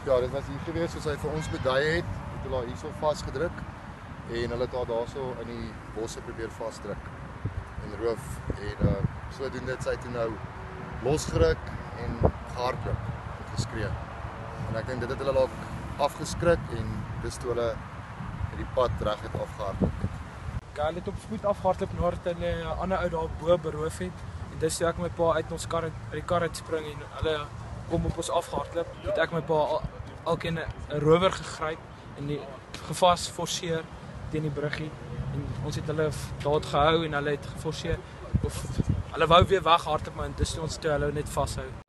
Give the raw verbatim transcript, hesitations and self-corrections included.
Ja, dit was hier gewees soos hy vir ons bedui het. Het hulle haar hierso vasgedruk en hulle het haar daarso in die bosse probeer vasdruk en roof en uh, sodoende het sy toe nou losgeruk en gehardloop en geskree. En ek dink dit het hulle dalk afgeskrik en dis toe hulle die pad reguit afgehardloop het. Ja, hulle het op spoed afgehardloop nadat hulle 'n ander ou daar bo beroof het. En dis toe ek my pa uit ons kar uit die kar uit spring en hulle kom op ons afgehardloop. Het ek my pa al, alkeen 'n rower gegryp en die gevas forceer teen die bruggie. En ons het hulle daar gehou en hulle het geforseer of hulle wou weer weghardloop maar dis toe ons toe hulle net vashou.